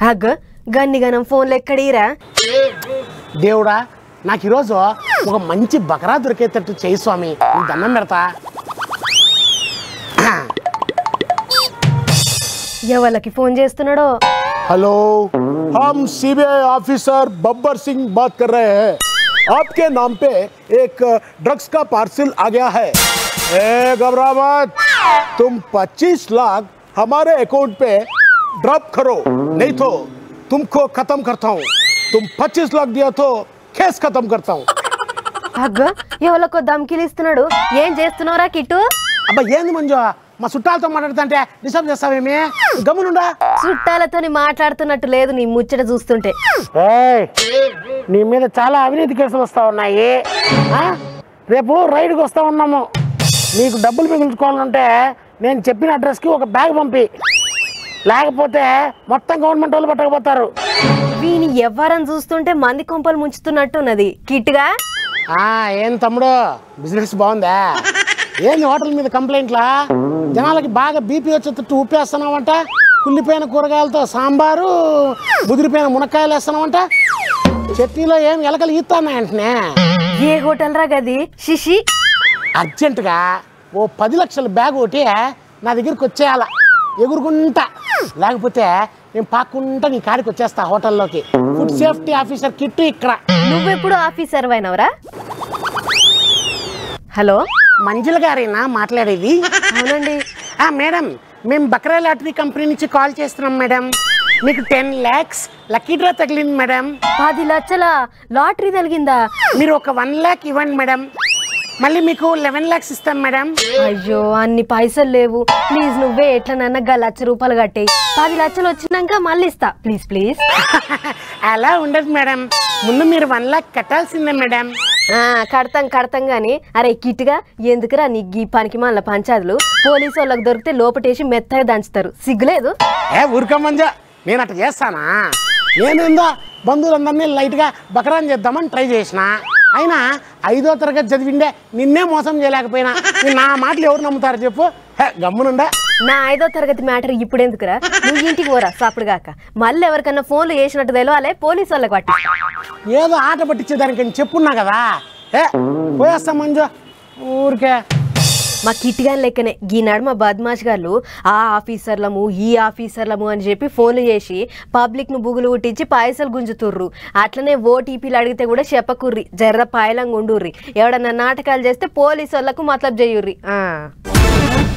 అగ్గ గన్నిగనం ఫోన్లు ఎక్కడీరా దేవుడా నాకు ఈరోజు ఒక మంచి బకరా దొరికేటట్టు చేయి స్వామి దండం పెడతా ఎవరికి ఫోన్ చేస్తున్నాడో हेलो हम सीबीआई ऑफिसर बब्बर सिंह बात कर रहे हैं आपके नाम पे एक ड्रग्स का पार्सल आ गया है घबरा मत तुम 25 लाख हमारे अकाउंट पे ड्रॉप करो नहीं तो तुमको खत्म करता हूँ तुम 25 लाख दिया तो केस खत्म करता हूँ అగ్గ ఎవరికో దమ్కిలు ఇస్తున్నాడు ఏం చేస్తున్నావురా కిట్టు అబ్బా ఏంది మంజు మా చుట్టాలతో మాట్లాడుతుంటే డిస్టర్బ్ చేస్తావేమి గమ్మునుండా చుట్టాలతోని మాట్లాడుతున్నట్టు లేదు నీ ముచ్చట చూస్తుంటే నీ మీద చాలా అవినీతి కేసులు వస్తా ఉన్నాయి రేపు రైడ్కి వస్తా ఉన్నాము నీకు డబ్బులు మిగుల్చుకోవాలంటే నేను చెప్పిన అడ్రస్కి ఒక బ్యాగ్ పంపి లేకపోతే మొత్తం గవర్నమెంట్ వాళ్ళు పట్టకపోతారు వీని ఎవ్వరని చూస్తుంటే మంది కొంపలు ముంచుతున్నట్టున్నది కిట్టుగా ఏం తమ్ముడు బిజినెస్ బాగుందా ఏంది హోటల్ మీద కంప్లైంట్లా జనాలకి బాగా బీపీ వచ్చేటట్టు ఉప్పేస్తున్నావంట కుళ్ళిపోయిన కూరగాయలతో సాంబారు ముదిరిపోయిన మునక్కాయలు వేస్తున్నావంట చట్నీలో ఏం ఎలకలు ఈస్తానా వెంటనే ఏ హోటల్ రా గది శిషి అర్జెంటుగా ఓ 10 లక్షల బ్యాగ్ ఒకటి నా దగ్గరికి వచ్చేయాల ఎగురుకుంటా లేకపోతే నేను పాక్కుంటా నీ కాడికి వచ్చేస్తా హోటల్లోకి ఫుడ్ సేఫ్టీ ఆఫీసర్ కిట్టు ఇక్కడ నువ్వెప్పుడు ఆఫీసర్ అయినవరా హలో మంజుల గారేనా మాట్లాడేది అవునండి మేడం మేము బక్రా లాటరీ కంపెనీ నుంచి కాల్ చేస్తున్నాం మేడం మీకు 10 lakhs లక్కీ డ్రా తగిలింది మేడం 10 లక్షల లాటరీ తగిలిందా మీరు ఒక 1 lakh ఇవ్వండి మేడం మళ్ళీ మీకు 11 lakhs ఇస్తాం మేడం అయ్యో అన్ని పైసలు లేవు ప్లీజ్ నువ్వే ఎట్లనన్నా గా ₹1,00,000 కట్టే 10 లక్షలు వచ్చినాక మళ్ళీ ఇస్తా ప్లీజ్ ప్లీజ్ అలా ఉండదు మేడం ముందు మీరు 1 lakh కట్టాల్సిందే మేడం కడతాం గాని అరే కిట్గా ఎందుకురా నీ గీ పనికి మళ్ళీ పంచాదులు పోలీసు వాళ్ళకి దొరికితే లోపటేసి మెత్తగా దంచుతారు సిగ్గులేదు ఊరుకోమంజా నేను అట్లా చేస్తానా నేనేందో బంధువులందరినీ లైట్గా బకరాన్ చేద్దామని ట్రై చేసిన అయినా 5వ తరగతి చదివిండే నిన్నే మోసం చేయలేకపోయినా నా మాటలు ఎవరు నమ్ముతారు చెప్పు గమ్మునుండా నా 5వ తరగతి మ్యాటర్ ఇప్పుడు ఎందుకురా నువ్వు ఇంటికి పోరా సప్పుడుగాక మళ్ళీ ఎవరికన్నా ఫోన్లు చేసినట్టు తెలవాలే పోలీసు వాళ్ళకి పట్టి ఏదో ఆట పట్టించేదానికి చెప్పున్నా కదా పోయేస్తా మంజు ఊరికే మా కిట్గాని లెక్కనే ఈనాడు మా బద్మాష్ గారు ఆ ఆఫీసర్లము ఈ ఆఫీసర్లము అని చెప్పి ఫోన్లు చేసి పబ్లిక్ను బుగులు కుట్టించి పైసలు గుంజుతుర్రు అట్లనే ఓటీపీలు అడిగితే కూడా చెప్పకుర్రి జర్ర పాయలంగా ఉండుర్రి ఎవడన్నా నాటకాలు చేస్తే పోలీసు వాళ్ళకు మతలబ్ చేయుర్రి